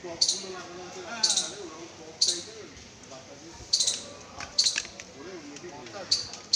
টপগুলো লাগানো আছে ওরকম টপ চাইতে বাতাসে ওরে উন্নতি